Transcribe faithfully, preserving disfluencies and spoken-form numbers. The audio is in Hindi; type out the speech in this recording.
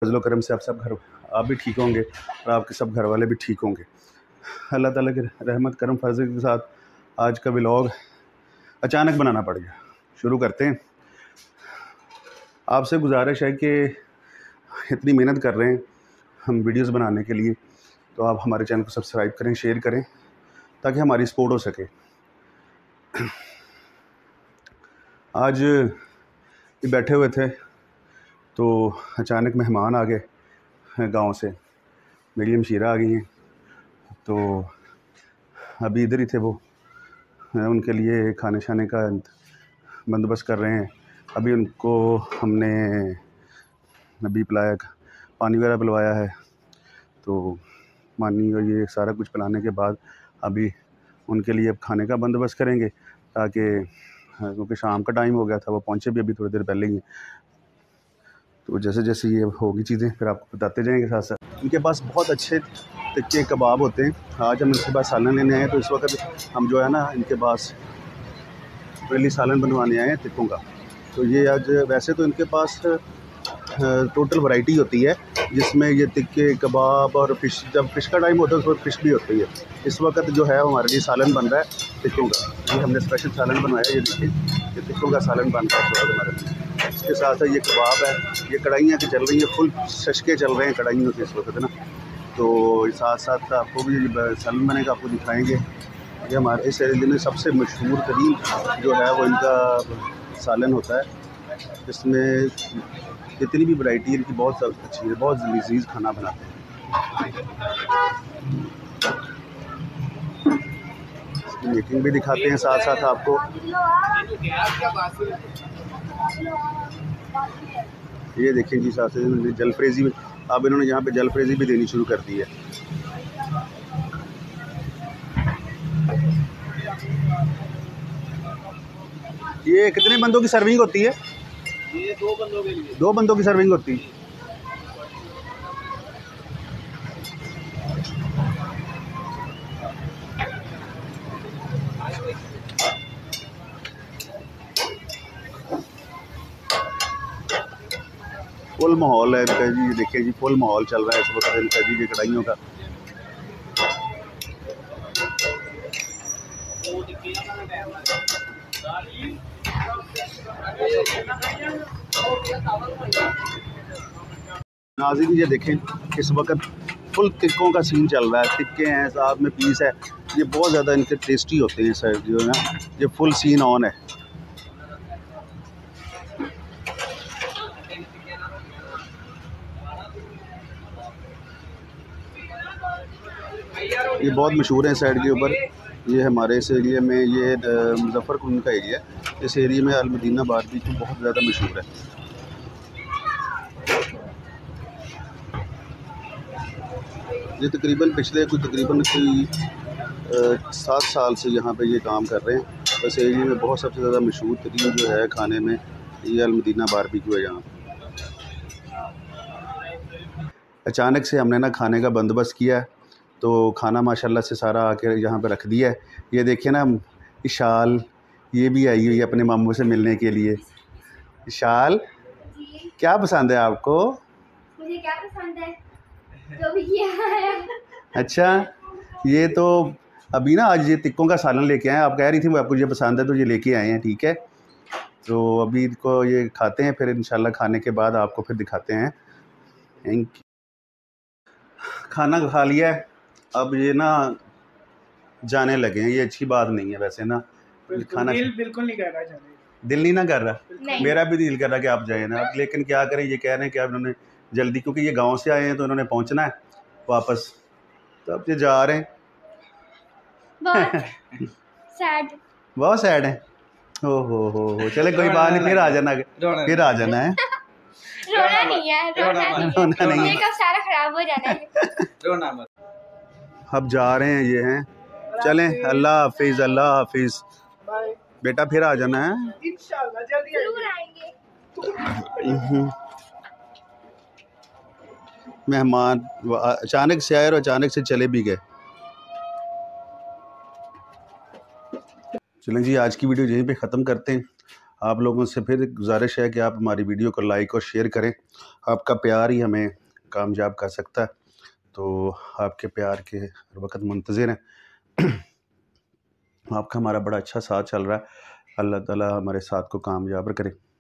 फजल करम से आप सब घर आप भी ठीक होंगे और आपके सब घर वाले भी ठीक होंगे। अल्लाह ताला की रहमत करम फजल के साथ आज का व्लॉग अचानक बनाना पड़ गया। शुरू करते हैं। आपसे गुजारिश है कि इतनी मेहनत कर रहे हैं हम वीडियोस बनाने के लिए, तो आप हमारे चैनल को सब्सक्राइब करें, शेयर करें ताकि हमारी सपोर्ट हो सके। आज ये बैठे हुए थे तो अचानक मेहमान आ गए गांव से, मेरी हमशीरा आ गई हैं, तो अभी इधर ही थे वो, उनके लिए खाने शाने का बंदोबस्त कर रहे हैं। अभी उनको हमने अभी पिलाया, पानी वगैरह पिलवाया है, तो पानी और ये सारा कुछ पिलाने के बाद अभी उनके लिए अब खाने का बंदोबस्त करेंगे, ताकि क्योंकि शाम का टाइम हो गया था, वो पहुँचे भी अभी थोड़ी देर पहले ही। तो जैसे जैसे ये होगी चीज़ें फिर आपको बताते जाएंगे साथ साथ। इनके पास बहुत अच्छे टिक्के कबाब होते हैं। आज हम इनके पास सालन लेने आए हैं, तो इस वक्त हम जो है ना इनके पास पहली सालन बनवाने आए हैं टिक्कों का। तो ये आज वैसे तो इनके पास टोटल वैरायटी होती है, जिसमें ये टिक्के कबाब और फ़िश, जब फ़िश का टाइम होता है उस वक्त फ़िश भी होती है। इस वक्त जो है हमारे लिए सालन बन रहा है टिक्कों का। ये हमने स्पेशल सालन बनवाया है, ये देखिए ये टिक्कों का सालन बन रहा है हमारे लिए। इसके साथ साथ ये कबाब है, ये कढ़ाइयाँ की चल रही हैं, फुल शशके चल रहे हैं कढ़ाइयों से इस वक्त ना। तो साथ साथ आपको भी सालन बनेगा, आपको दिखाएँगे। ये हमारे इस एरिया में सबसे मशहूर तरीन जो है वो इनका सालन होता है। इसमें जितनी भी वैरायटी है इनकी बहुत अच्छी है, बहुत लजीज खाना बनाते हैं। इसकी मेकिंग भी दिखाते हैं साथ साथ आपको। ये देखिए जी, साथ साथ जलफ्रेजी, अब इन्होंने यहाँ पे जलफ्रेजी भी देनी शुरू कर दी है। ये कितने बंदों की सर्विंग होती है? ये दो बंदों के लिए दो बंदों की सर्विंग होती है। फुल माहौल है इनका जी, देखिए जी फुल माहौल चल रहा है इस वक्त इनका जी, ये कढ़ाइयों का। नाज़रीन ये देखें इस वक्त फुल टिक्कों का सीन चल रहा है। टिक्के हैं, साथ में पीस है, ये बहुत ज़्यादा इनके टेस्टी होते हैं सर जो है ना। ये फुल सीन ऑन है। ये बहुत मशहूर है साइड के ऊपर। ये हमारे इस एरिया में, ये मुजफ्फरपुर का एरिया है, इस एरिया में अल-मदीना बारबेक्यू बहुत ज़्यादा मशहूर है। ये तकरीबन पिछले कोई तकरीबन कोई सात साल से यहाँ पे ये काम कर रहे हैं। इस एरिया में बहुत सबसे ज़्यादा मशहूर तरीन जो है खाने में ये अल-मदीना बारबेक्यू है यहाँ। अचानक से हमने ना खाने का बंदोबस्त किया है, तो खाना माशाल्लाह से सारा आके यहाँ पे रख दिया है। ये देखिए ना इशाल, ये भी आई हुई है अपने मामू से मिलने के लिए। इशाल क्या पसंद है आपको? मुझे क्या पसंद है जो भी किया है। अच्छा, ये तो अभी ना आज ये टिक्कों का सालन लेके आए हैं। आप कह रही थी वो आपको ये पसंद है तो ये लेके आए हैं, ठीक है। तो अभी इनको ये खाते हैं, फिर इंशाल्लाह खाने के बाद आपको फिर दिखाते हैं। Thank you. खाना खा लिया है, अब ये ना जाने लगे हैं। ये अच्छी बात नहीं है वैसे ना, खाना दिल बिल्कुल नहीं कर रहा जाने, दिल नहीं ना कर रहा। मेरा भी दिल कर रहा कि आप जाए ना, लेकिन क्या करें, ये कह रहे हैं कि अब इन्होंने जल्दी, क्योंकि ये गांव से आए हैं तो इन्होंने पहुंचना है वापस, तो अब ये जा रहे हैं। बहुत सैड बहुत सैड है। ओ हो हो हो चले कोई बात नहीं, फिर आ जाना, फिर आ जाना है। रोना नहीं है, रोना रोना नहीं है, कब सारा खराब हो जाना है। रोना मत। अब जा रहे हैं, ये हैं, चलें। अल्लाह हाफिज, अल्लाह हाफिज बेटा, फिर आ जाना है इंशाल्लाह जल्दी जरूर आएंगे। मेहमान अचानक से आए और अचानक से चले भी गए। चलें जी, आज की वीडियो यहीं पे ख़त्म करते हैं। आप लोगों से फिर गुजारिश है कि आप हमारी वीडियो को लाइक और शेयर करें। आपका प्यार ही हमें कामयाब कर सकता है, तो आपके प्यार के हर वक्त मुंतज़िर हैं। आपका हमारा बड़ा अच्छा साथ चल रहा है, अल्लाह ताला हमारे साथ को कामयाब करे।